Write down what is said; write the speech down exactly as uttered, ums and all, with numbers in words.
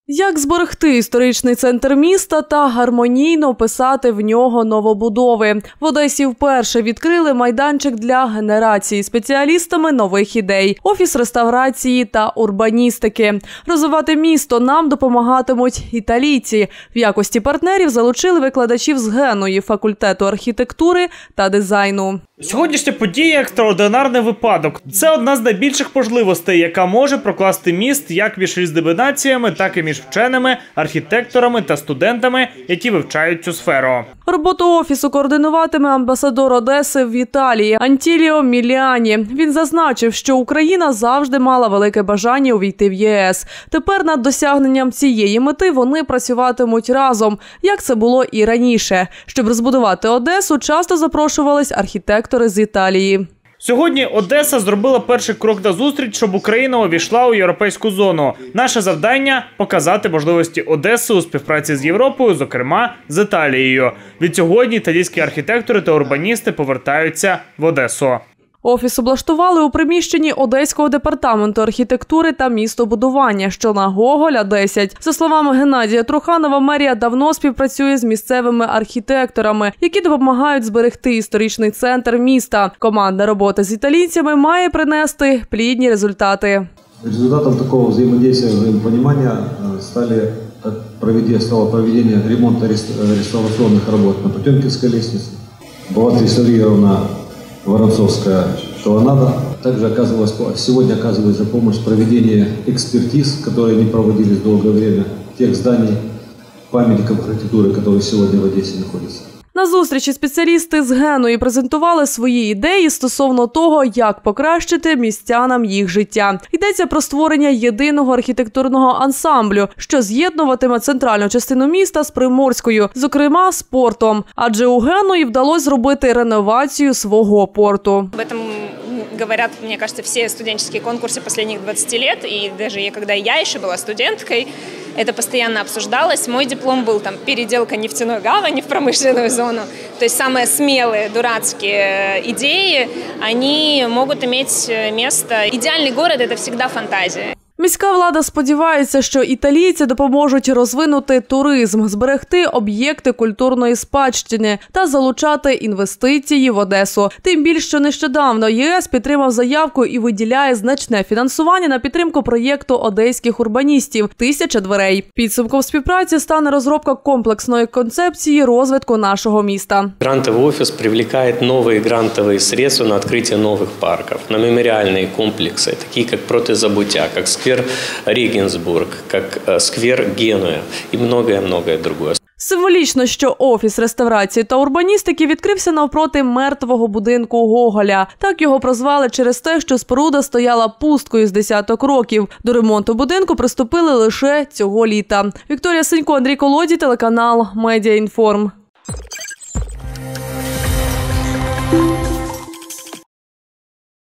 Як зберегти історичний центр міста та гармонійно описати в нього новобудови? В Одесі вперше відкрили майданчик для генерації спеціалістами нових ідей, офіс реставрації та урбаністики. Розвивати місто нам допомагатимуть італійці. В якості партнерів залучили викладачів з Генуї, факультету архітектури та дизайну. Сьогоднішня подія – екстраординарний випадок. Це одна з найбільших можливостей, яка може прокласти міст як між різними націями, так і між вченими, архітекторами та студентами, які вивчають цю сферу. Роботу офісу координуватиме амбасадор Одеси в Італії Антіліо Міліані. Він зазначив, що Україна завжди мала велике бажання увійти в ЄС. Тепер над досягненням цієї мети вони працюватимуть разом, як це було і раніше. Щоб розбудувати Одесу, часто запрошувались архітектори з Італії. Сьогодні Одеса зробила перший крок назустріч, щоб Україна увійшла у європейську зону. Наше завдання – показати можливості Одеси у співпраці з Європою, зокрема з Італією. Відсьогодні італійські архітектори та урбаністи повертаються в Одесу. Офіс облаштували у приміщенні Одеського департаменту архітектури та містобудування, що на Гоголя, десять. За словами Геннадія Труханова, мерія давно співпрацює з місцевими архітекторами, які допомагають зберегти історичний центр міста. Командна робота з італійцями має принести плідні результати. Результатом такого взаимодействия, взаимопонимания стали проведение, стало проведение ремонта реставрационных работ на Потемкинской лестнице. Была отреставрирована Воронцовская колоннада. Также оказывалась, сегодня оказывается помощь в проведении экспертиз, которые не проводились долгое время, тех зданий, памятников архитектуры, которые сегодня в Одессе находятся. На зустрічі спеціалісти з Генуї презентували свої ідеї стосовно того, як покращити містянам їх життя. Йдеться про створення єдиного архітектурного ансамблю, що з'єднуватиме центральну частину міста з Приморською, зокрема з портом. Адже у Генуї вдалося зробити реновацію свого порту. Об этом говорят, мне кажется, все студенческие конкурсы последних двадцати лет. И даже когда я еще была студенткой, это постоянно обсуждалось. Мой диплом был там переделка нефтяной гавани в промышленную зону. То есть самые смелые, дурацкие идеи, они могут иметь место. Идеальный город – это всегда фантазия. Міська влада сподівається, що італійці допоможуть розвинути туризм, зберегти об'єкти культурної спадщини та залучати інвестиції в Одесу. Тим більше, що нещодавно ЄС підтримав заявку і виділяє значне фінансування на підтримку проєкту одеських урбаністів «Тисяча дверей». Підсумком співпраці стане розробка комплексної концепції розвитку нашого міста. Грантовый офис привлекает новые грантовые средства на открытие новых парков, на мемориальные комплексы, такие как Протезабуття, как сквер Регенсбург, как сквер Генуя и многое-многое другое. Символічно, що офіс реставрації та урбаністики відкрився навпроти мертвого будинку Гоголя. Так його прозвали через те, що споруда стояла пусткою з десяток років. До ремонту будинку приступили лише цього літа. Вікторія Сенько, Андрій Колодій, телеканал Медіаінформ.